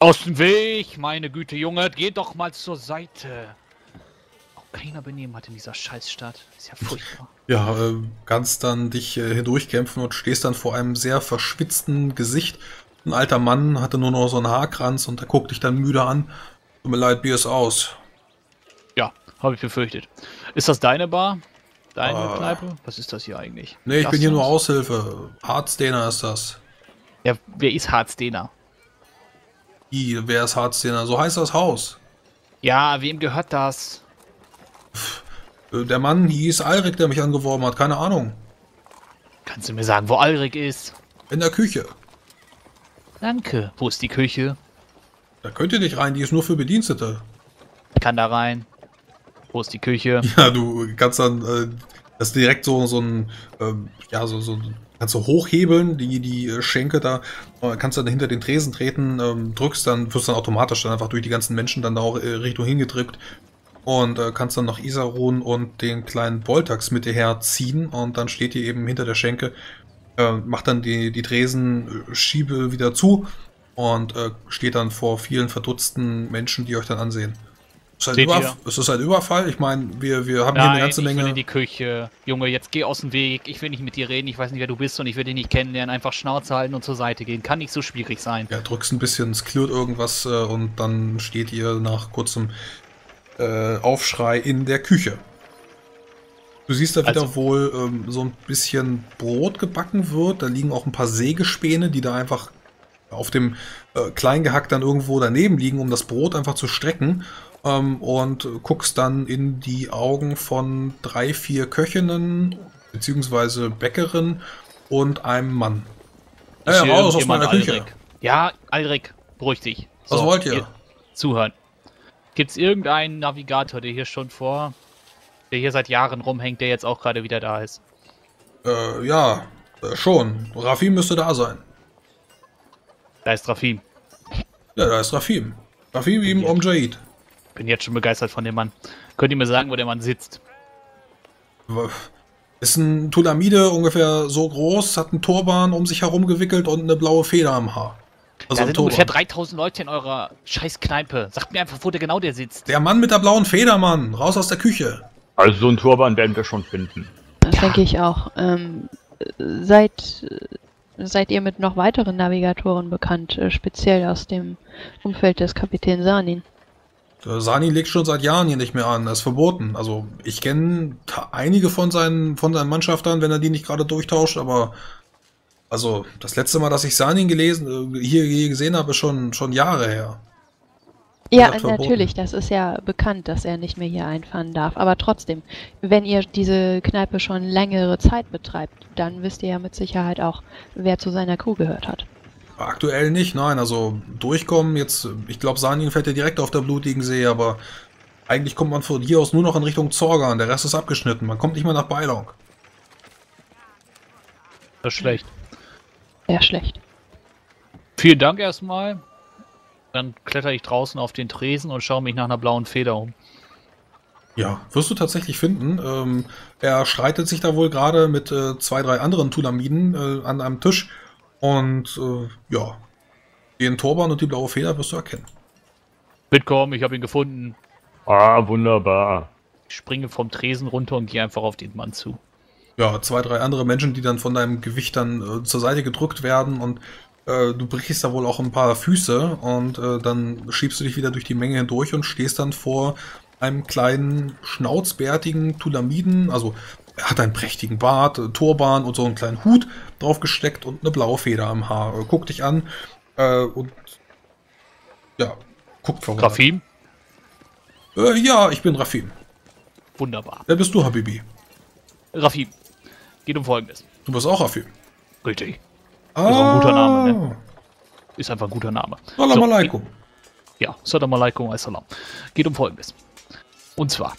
Aus dem Weg, meine Güte, Junge, geh doch mal zur Seite. Auch keiner Benehmen hat in dieser Scheißstadt. Ist ja furchtbar. Ja, kannst dann dich hindurchkämpfen und stehst dann vor einem sehr verschwitzten Gesicht. Ein alter Mann hatte nur noch so einen Haarkranz und der guckt dich dann müde an. Tut mir leid, Bier ist aus. Ja, habe ich befürchtet. Ist das deine Bar? Deine Kneipe? Was ist das hier eigentlich? Nee, ich bin hier nur Gasthaus? Aushilfe. Hardstainer ist das. Ja, wer ist Harzdehner? Wer ist Hardstainer? So heißt das Haus. Ja, wem gehört das? Der Mann hieß Alrik, der mich angeworben hat. Keine Ahnung. Kannst du mir sagen, wo Alrik ist? In der Küche. Danke. Wo ist die Küche? Da könnt ihr nicht rein, die ist nur für Bedienstete. Ich kann da rein. Wo ist die Küche? Ja, du kannst dann das direkt so ein, ja, so kannst du hochhebeln, die Schenke da, kannst dann hinter den Tresen treten, drückst dann, wirst dann automatisch dann einfach durch die ganzen Menschen dann da auch Richtung hingedrückt und kannst dann noch Isarun und den kleinen Boltax mit dir herziehen und dann steht die eben hinter der Schenke, macht dann die Tresen, Schiebe wieder zu und steht dann vor vielen verdutzten Menschen, die euch dann ansehen. Es ist ein Überfall. Ich meine, wir haben hier eine ganze Menge. Ich will in die Küche. Junge, jetzt geh aus dem Weg. Ich will nicht mit dir reden. Ich weiß nicht, wer du bist und ich will dich nicht kennenlernen. Einfach Schnauze halten und zur Seite gehen. Kann nicht so schwierig sein. Ja, drückst ein bisschen, es klirrt irgendwas und dann steht ihr nach kurzem Aufschrei in der Küche. Du siehst da wieder wohl so ein bisschen Brot gebacken wird. Da liegen auch ein paar Sägespäne, die da einfach auf dem Kleingehack dann irgendwo daneben liegen, um das Brot einfach zu strecken. Und guckst dann in die Augen von 3, 4 Köchinnen, beziehungsweise Bäckerinnen und einem Mann. Raus aus meiner Küche. Ja, Alrik, beruhig dich. So, was wollt ihr? Zuhören. Gibt's irgendeinen Navigator, der hier seit Jahren rumhängt, der jetzt auch gerade wieder da ist? Ja, schon. Rafim müsste da sein. Da ist Rafim. Ja, da ist Rafim. Rafim ihm Omjaid. Bin jetzt schon begeistert von dem Mann. Könnt ihr mir sagen, wo der Mann sitzt? Ist ein Tulamide, ungefähr so groß, hat einen Turban um sich herum gewickelt und eine blaue Feder am Haar. Also da sind ungefähr 3000 Leute in eurer scheiß Kneipe. Sagt mir einfach, wo der sitzt. Der Mann mit der blauen Feder, Mann. Raus aus der Küche. Also so einen Turban werden wir schon finden. Das denke ich auch. Seid ihr mit noch weiteren Navigatoren bekannt, speziell aus dem Umfeld des Kapitän Sanin? Sanin legt schon seit Jahren hier nicht mehr an, das ist verboten. Also ich kenne einige von seinen Mannschaftern, wenn er die nicht gerade durchtauscht, aber also das letzte Mal, dass ich Sanin hier gesehen habe, ist schon Jahre her. Ja, natürlich, das ist ja bekannt, dass er nicht mehr hier einfahren darf. Aber trotzdem, wenn ihr diese Kneipe schon längere Zeit betreibt, dann wisst ihr ja mit Sicherheit auch, wer zu seiner Crew gehört hat. Aktuell nicht, nein, also durchkommen jetzt, ich glaube Sanin fährt ja direkt auf der blutigen See, aber eigentlich kommt man von hier aus nur noch in Richtung Zorgan, der Rest ist abgeschnitten, man kommt nicht mehr nach Beilong. Das ist schlecht. Sehr schlecht. Vielen Dank erstmal. Dann kletter ich draußen auf den Tresen und schaue mich nach einer blauen Feder um. Ja, wirst du tatsächlich finden. Er schreitet sich da wohl gerade mit 2, 3 anderen Tulamiden an einem Tisch. Und ja, den Turban und die blaue Feder wirst du erkennen. Mitkommen, ich habe ihn gefunden. Ah, wunderbar. Ich springe vom Tresen runter und gehe einfach auf den Mann zu. Ja, 2, 3 andere Menschen, die dann von deinem Gewicht dann zur Seite gedrückt werden und du brichst da wohl auch ein paar Füße und dann schiebst du dich wieder durch die Menge hindurch und stehst dann vor einem kleinen, schnauzbärtigen Tulamiden, also er hat einen prächtigen Bart, Turban und so einen kleinen Hut drauf gesteckt und eine blaue Feder am Haar. Guckt dich an und ja, guckt voran. Rafim? Ja, ich bin Rafim. Wunderbar. Wer bist du, Habibi? Rafim, geht um Folgendes. Du bist auch Rafim. Richtig. Ist auch ein guter Name, ne? Ist einfach ein guter Name. Salam alaikum. Ja, Salam alaikum, assalam. Geht um Folgendes. Und zwar,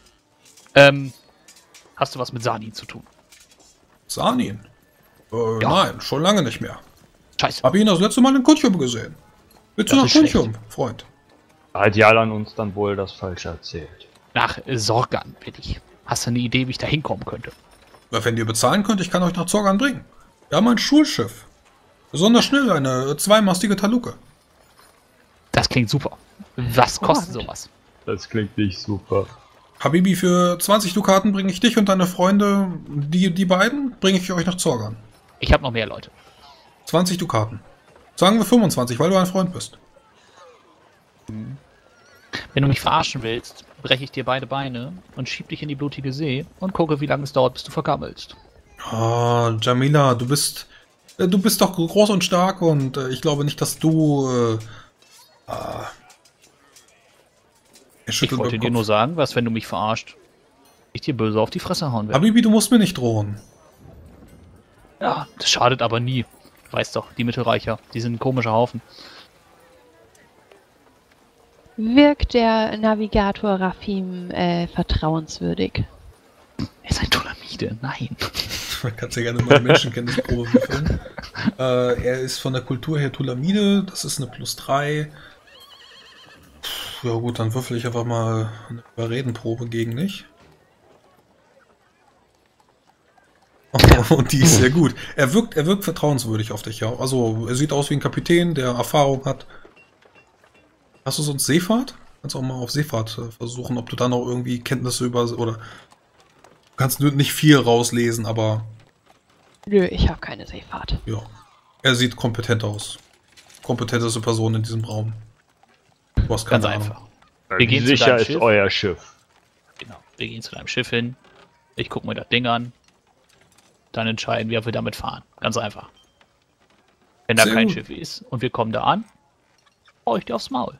hast du was mit Sanin zu tun? Sanin? Ja. Nein, schon lange nicht mehr. Scheiße. Hab ihn das letzte Mal in Kunchum gesehen. Willst du Das nach ist schlecht. Kunchum, Freund? Hat Jalan uns dann wohl das Falsche erzählt. Nach Sorgan, will ich. Hast du eine Idee, wie ich da hinkommen könnte? Ja, wenn ihr bezahlen könnt, ich kann euch nach Zorgan bringen. Wir haben ein Schulschiff. Besonders schnell, eine zweimastige Taluke. Das klingt super. Was kostet sowas? Das klingt nicht super. Habibi, für 20 Dukaten bringe ich dich und deine Freunde, die beiden, bringe ich euch nach Zorgan. Ich habe noch mehr Leute. 20 Dukaten. Sagen wir 25, weil du ein Freund bist. Wenn du mich verarschen willst, breche ich dir beide Beine und schieb dich in die blutige See und gucke, wie lange es dauert, bis du vergammelst. Ah, Jamila, du bist doch groß und stark und ich glaube nicht, dass du... Ich wollte dir nur sagen, was, wenn du mich verarscht, ich dir böse auf die Fresse hauen werde. Habibi, du musst mir nicht drohen. Ja, das schadet aber nie. Du weißt doch, die Mittelreicher, die sind ein komischer Haufen. Wirkt der Navigator Rafim vertrauenswürdig? Er ist ein Tulamide, nein. Man kann ja gerne mal eine Menschenkenntnisprobe würfeln. Er ist von der Kultur her Tulamide, das ist eine +3. Ja gut, dann würfel ich einfach mal eine Überredenprobe gegen dich. Und die ist sehr gut. Er wirkt vertrauenswürdig auf dich, ja. Also er sieht aus wie ein Kapitän, der Erfahrung hat. Hast du sonst Seefahrt? Kannst auch mal auf Seefahrt versuchen, ob du da noch irgendwie Kenntnisse über... Oder du kannst nicht viel rauslesen, aber... Nö, ich habe keine Seefahrt. Ja. Er sieht kompetent aus. Kompetenteste Person in diesem Raum. Du hast keine Ganz Ahnung. einfach. Wir gehen zu Sicher deinem ist Schiff. euer Schiff. Genau. Wir gehen zu deinem Schiff hin. Ich gucke mir das Ding an. Dann entscheiden wir, ob wir damit fahren. Ganz einfach. Wenn da Sehr kein gut. Schiff ist und wir kommen da an, hau ich dir aufs Maul.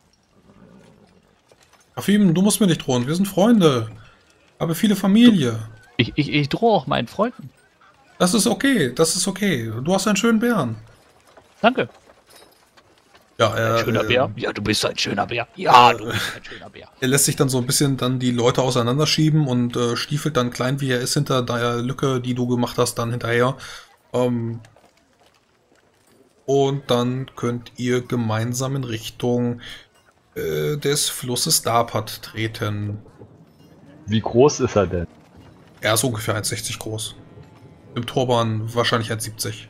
Rafim, du musst mir nicht drohen. Wir sind Freunde. Aber viele Familie. Ich drohe auch meinen Freunden. Das ist okay. Das ist okay. Du hast einen schönen Bären. Danke. Ja, Ein schöner Bär. Ja, du bist ein schöner Bär. Ja, du bist ein schöner Bär. Er lässt sich dann so ein bisschen dann die Leute auseinanderschieben und stiefelt dann klein wie er ist hinter der Lücke, die du gemacht hast, dann hinterher. Und dann könnt ihr gemeinsam in Richtung des Flusses Darpat treten. Wie groß ist er denn? Er ist ungefähr 1,60 groß. Im Turban wahrscheinlich 1,70.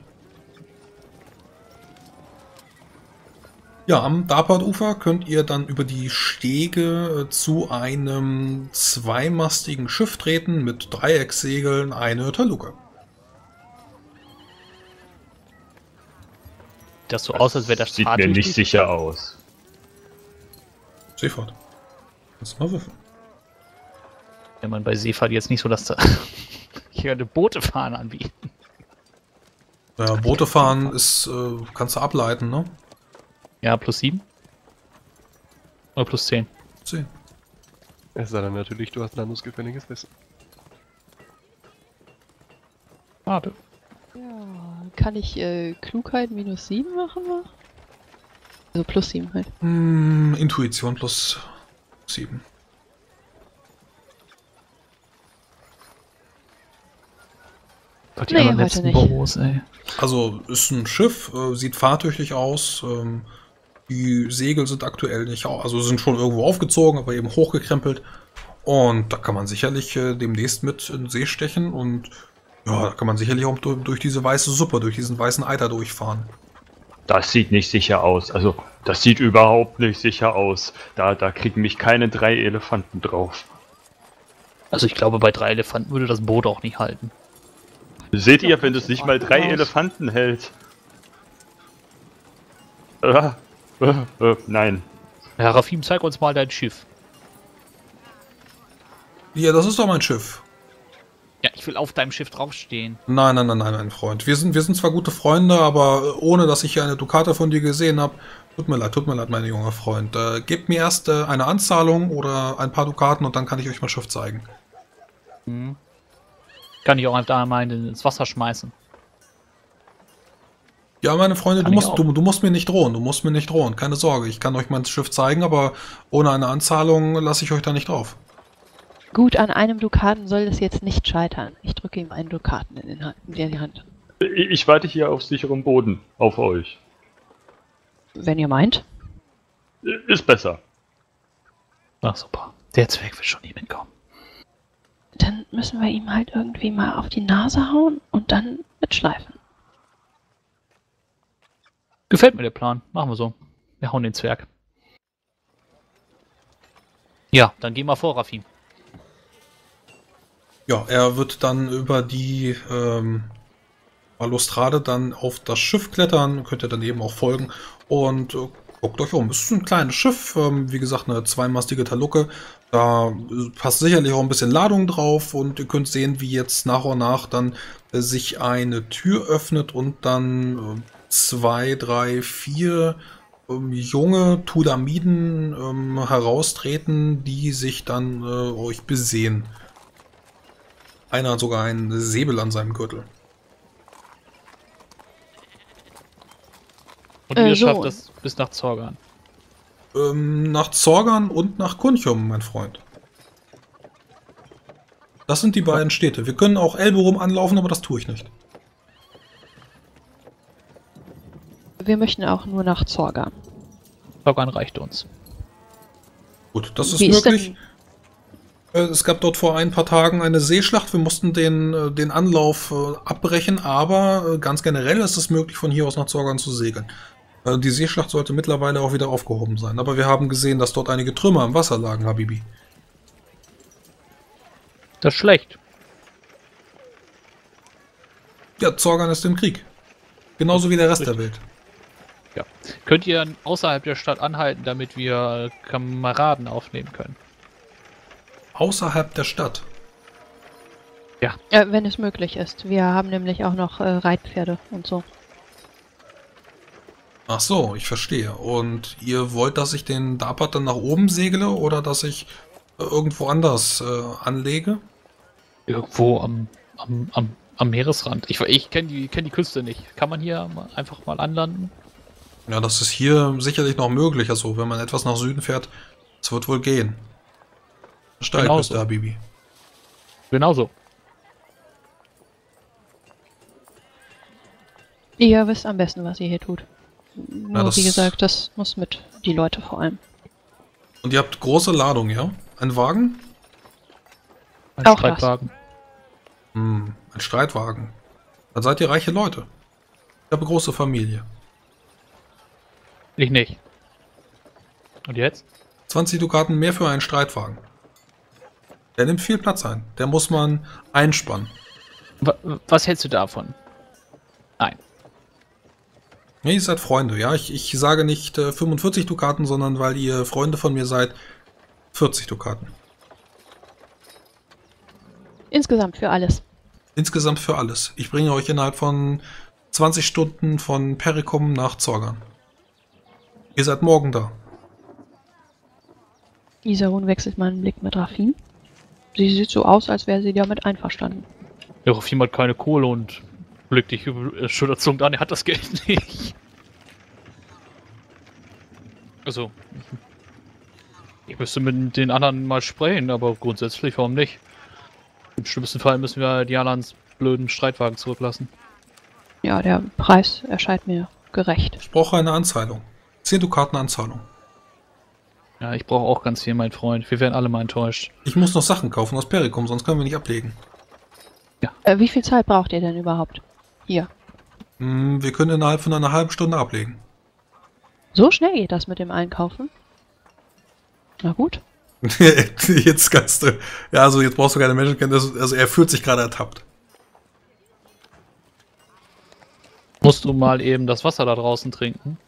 Ja, am Darpat-Ufer könnt ihr dann über die Stege zu einem zweimastigen Schiff treten mit Dreieckssegeln, eine Taluke. Das so aus, als wäre das Sieht mir nicht sicher aus. Seefahrt. Kannst du mal würfeln. Wenn man bei Seefahrt jetzt nicht so, dass da hier eine Boote fahren anbieten. Ja, Boote fahren ist, kannst du ableiten, ne? Ja, +7? Oder +10? 10. Es sei denn natürlich, du hast landungsgefälliges Wissen. Warte. Ja, kann ich Klugheit -7 machen? Also +7 halt. Intuition +7. Gott, die Nee, anderen heute letzten nicht. Büros, ey. Also ist ein Schiff, sieht fahrtüchtig aus. Die Segel sind aktuell nicht, also sind schon irgendwo aufgezogen, aber eben hochgekrempelt. Und da kann man sicherlich demnächst mit in den See stechen und ja, da kann man sicherlich auch durch diese weiße Suppe, durch diesen weißen Eiter durchfahren. Das sieht nicht sicher aus. Also, das sieht überhaupt nicht sicher aus. Da kriegen mich keine 3 Elefanten drauf. Also ich glaube, bei 3 Elefanten würde das Boot auch nicht halten. Seht ihr, wenn es nicht mal 3 Elefanten hält? Nein. Herr Rafim, zeig uns mal dein Schiff. Ja, das ist doch mein Schiff. Ja, ich will auf deinem Schiff draufstehen. Nein, mein Freund. Wir sind zwar gute Freunde, aber ohne, dass ich hier eine Dukate von dir gesehen habe, tut mir leid, mein junger Freund. Gebt mir erst eine Anzahlung oder ein paar Dukaten und dann kann ich euch mein Schiff zeigen. Kann ich auch einfach mal ins Wasser schmeißen. Ja, meine Freunde, Kann ich auch. du musst mir nicht drohen. Du musst mir nicht drohen. Keine Sorge. Ich kann euch mein Schiff zeigen, aber ohne eine Anzahlung lasse ich euch da nicht drauf. Gut, an einem Dukaten soll es jetzt nicht scheitern. Ich drücke ihm einen Dukaten in die Hand. Ich warte hier auf sicherem Boden. Auf euch. Wenn ihr meint. Ist besser. Ach super. Der Zwerg wird schon nie mitkommen. Dann müssen wir ihm halt irgendwie mal auf die Nase hauen und dann mitschleifen. Gefällt mir der Plan. Machen wir so. Wir hauen den Zwerg. Ja, dann geh mal vor, Rafim. Ja, er wird dann über die Balustrade dann auf das Schiff klettern, könnt ihr dann eben auch folgen und guckt euch um. Es ist ein kleines Schiff, wie gesagt eine zweimastige Talucke, da passt sicherlich auch ein bisschen Ladung drauf und ihr könnt sehen, wie jetzt nach und nach dann sich eine Tür öffnet und dann 2, 3, 4 junge Tudamiden heraustreten, die sich dann euch besehen. Einer hat sogar einen Säbel an seinem Gürtel. Und ihr schafft das bis nach Zorgan. Nach Zorgan und nach Kunchum, mein Freund. Das sind die beiden Städte. Wir können auch Elberum anlaufen, aber das tue ich nicht. Wir möchten auch nur nach Zorgan. Zorgan reicht uns. Gut, das ist Wie möglich. Es gab dort vor ein paar Tagen eine Seeschlacht. Wir mussten den Anlauf abbrechen, aber ganz generell ist es möglich, von hier aus nach Zorgan zu segeln. Die Seeschlacht sollte mittlerweile auch wieder aufgehoben sein. Aber wir haben gesehen, dass dort einige Trümmer im Wasser lagen, Habibi. Das ist schlecht. Ja, Zorgan ist im Krieg. Genauso wie der Rest der Welt. Ja. Könnt ihr außerhalb der Stadt anhalten, damit wir Kameraden aufnehmen können? Außerhalb der Stadt. Ja. Wenn es möglich ist. Wir haben nämlich auch noch Reitpferde und so. Ach so, ich verstehe. Und ihr wollt, dass ich den Dapat dann nach oben segle oder dass ich irgendwo anders anlege? Irgendwo am Meeresrand. Ich kenne die Küste nicht. Kann man hier einfach mal anlanden? Ja, das ist hier sicherlich noch möglich. Also, wenn man etwas nach Süden fährt, das wird wohl gehen. Steilküste, Habibi. Genauso. Ihr wisst am besten, was ihr hier tut. Nur, Ja, wie gesagt, das muss mit die Leute vor allem. Und ihr habt große Ladung, ja? Ein Wagen? Ein Auch Streitwagen. Ein Streitwagen. Dann seid ihr reiche Leute. Ich habe eine große Familie. Ich nicht. Und jetzt? 20 Dukaten mehr für einen Streitwagen. Der nimmt viel Platz ein. Der muss man einspannen. Was hältst du davon? Nein. Nee, ihr seid Freunde, ja. Ich sage nicht 45 Dukaten, sondern weil ihr Freunde von mir seid, 40 Dukaten. Insgesamt für alles. Insgesamt für alles. Ich bringe euch innerhalb von 20 Stunden von Perikum nach Zorgan. Ihr seid morgen da. Isarun wechselt mal einen Blick mit Rafim. Sie sieht so aus, als wäre sie damit einverstanden. Ja, Rafim hat keine Kohle und blickt dich schulterzuckend an, er hat das Geld nicht. Also, ich müsste mit den anderen mal sprechen, aber grundsätzlich, warum nicht? Im schlimmsten Fall müssen wir Dialans blöden Streitwagen zurücklassen. Ja, der Preis erscheint mir gerecht. Ich brauche eine Anzahlung. 10 Dukaten Anzahlung. Ja, ich brauche auch ganz viel, mein Freund. Wir werden alle mal enttäuscht. Ich muss noch Sachen kaufen aus Perikum, sonst können wir nicht ablegen. Wie viel Zeit braucht ihr denn überhaupt? Hier. Wir können innerhalb von einer halben Stunde ablegen. So schnell geht das mit dem Einkaufen? Na gut. Jetzt kannst du... Ja, also jetzt brauchst du keine Menschenkenntnis. Also er fühlt sich gerade ertappt. Musst du mal eben das Wasser da draußen trinken?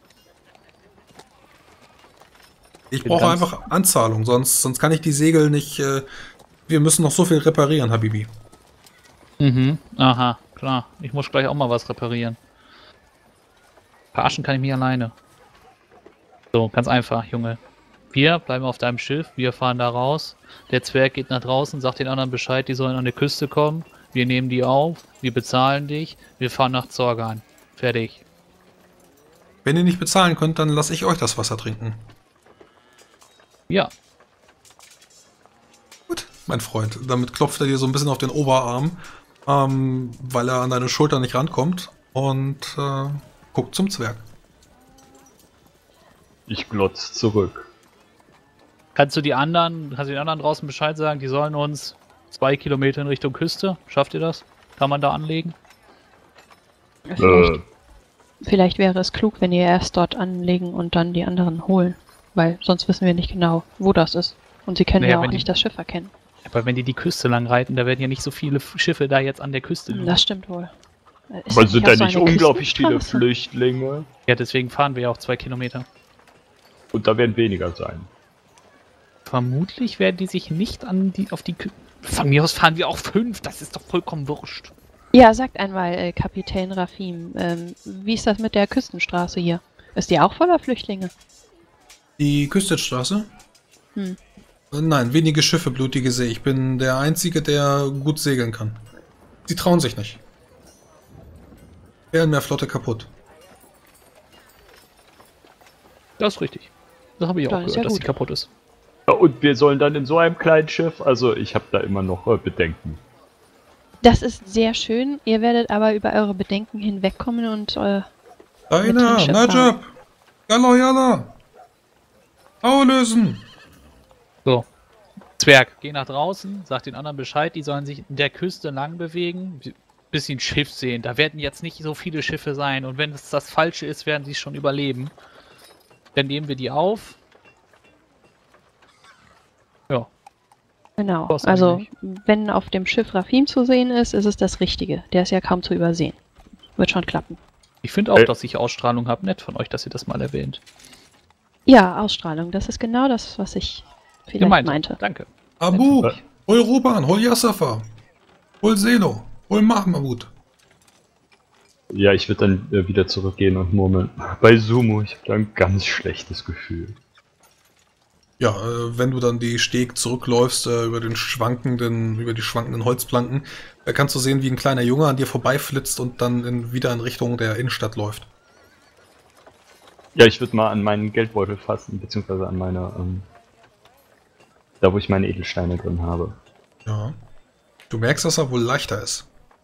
Ich brauche einfach Anzahlung, sonst kann ich die Segel nicht... wir müssen noch so viel reparieren, Habibi. Mhm, aha, klar. Ich muss gleich auch mal was reparieren. Verarschen kann ich mich alleine. So, ganz einfach, Junge. Wir bleiben auf deinem Schiff, wir fahren da raus. Der Zwerg geht nach draußen, sagt den anderen Bescheid, die sollen an die Küste kommen. Wir nehmen die auf, wir bezahlen dich, wir fahren nach Zorgan. Fertig. Wenn ihr nicht bezahlen könnt, dann lasse ich euch das Wasser trinken. Ja. Gut, mein Freund. Damit klopft er dir so ein bisschen auf den Oberarm, weil er an deine Schulter nicht rankommt und guckt zum Zwerg. Ich glotz zurück. Kannst du den anderen draußen Bescheid sagen, die sollen uns 2 Kilometer in Richtung Küste? Schafft ihr das? Kann man da anlegen? Vielleicht wäre es klug, wenn ihr erst dort anlegen und dann die anderen holen. Weil sonst wissen wir nicht genau, wo das ist. Und sie können Naja, ja auch wenn die- nicht das Schiff erkennen. Aber wenn die Küste lang reiten, da werden ja nicht so viele Schiffe da jetzt an der Küste liegen. Das stimmt wohl. Ist Aber das sind auch da so nicht eine unglaublich viele Küstenstraße? Flüchtlinge? Ja, deswegen fahren wir ja auch 2 Kilometer. Und da werden weniger sein. Vermutlich werden die sich nicht auf die Küste... Von mir aus fahren wir auch 5, das ist doch vollkommen wurscht. Ja, sagt einmal, Kapitän Rafim, wie ist das mit der Küstenstraße hier? Ist die auch voller Flüchtlinge? Die Küstenstraße? Hm. Nein, wenige Schiffe, blutige See. Ich bin der Einzige, der gut segeln kann. Sie trauen sich nicht. Wären mehr Flotte kaputt. Das ist richtig. Das habe ich auch Dann ist gehört, ja dass gut. die kaputt ist. Ja, und wir sollen dann in so einem kleinen Schiff, also ich habe da immer noch Bedenken. Das ist sehr schön, ihr werdet aber über eure Bedenken hinwegkommen und Deiner, dem Schiff Najab! Yalla, yalla! Auflösen! So. Zwerg, geh nach draußen, sag den anderen Bescheid, die sollen sich in der Küste lang bewegen, bis sie ein Schiff sehen. Da werden jetzt nicht so viele Schiffe sein und wenn es das Falsche ist, werden sie es schon überleben. Dann nehmen wir die auf. Ja. genau. Was Also, eigentlich? wenn auf dem Schiff Rafim zu sehen ist, ist es das Richtige. Der ist ja kaum zu übersehen. Wird schon klappen. Ich finde auch, dass ich Ausstrahlung habe. Nett von euch, dass ihr das mal erwähnt. Ja, Ausstrahlung, das ist genau das, was ich vielleicht meinte. Danke. Abu! Ja. Hol Ruban, hol Yassafa! Hol Selo! Hol Mahmoud! Ja, ich würde dann wieder zurückgehen und murmeln. Bei Sumo, ich habe da ein ganz schlechtes Gefühl. Ja, wenn du dann die Steg zurückläufst über die schwankenden Holzplanken, kannst du sehen, wie ein kleiner Junge an dir vorbeiflitzt und dann wieder in Richtung der Innenstadt läuft. Ja, ich würde mal an meinen Geldbeutel fassen, beziehungsweise an meine, da wo ich meine Edelsteine drin habe. Ja. Du merkst, dass er wohl leichter ist.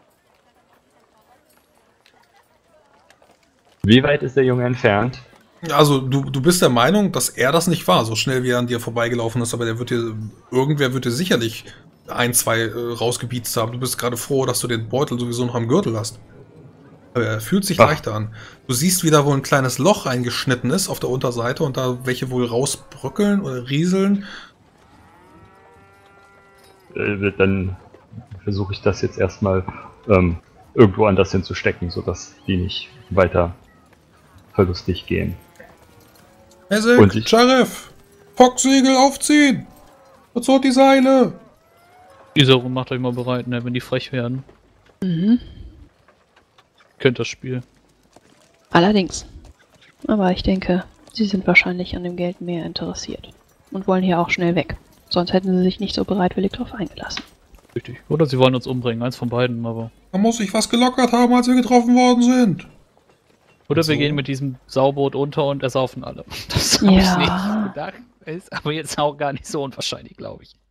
Wie weit ist der Junge entfernt? Also, du bist der Meinung, dass er das nicht war, so schnell wie er an dir vorbeigelaufen ist, aber irgendwer wird dir sicherlich 1, 2 rausgebietzt haben. Du bist gerade froh, dass du den Beutel sowieso noch am Gürtel hast. Aber er fühlt sich leichter an. Du siehst, wie da wohl ein kleines Loch eingeschnitten ist auf der Unterseite und da welche wohl rausbröckeln oder rieseln. Dann versuche ich das jetzt erstmal irgendwo anders hinzustecken, sodass die nicht weiter verlustig gehen. Ezek, Charef, Focksegel aufziehen! Verzort die Seile! Isaro, macht euch mal bereit, ne, wenn die frech werden. Mhm. Könnt das Spiel. Allerdings. Aber ich denke, sie sind wahrscheinlich an dem Geld mehr interessiert. Und wollen hier auch schnell weg. Sonst hätten sie sich nicht so bereitwillig drauf eingelassen. Richtig. Oder sie wollen uns umbringen, eins von beiden, aber... Man muss sich was gelockert haben, als wir getroffen worden sind. Oder So. wir gehen mit diesem Sauboot unter und ersaufen alle. Das habe ich nicht gedacht. Ist aber jetzt auch gar nicht so unwahrscheinlich, glaube ich.